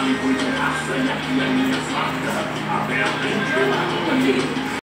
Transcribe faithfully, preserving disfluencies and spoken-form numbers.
Hollywood de raça e aqui é minha faca. Aberta em aqui.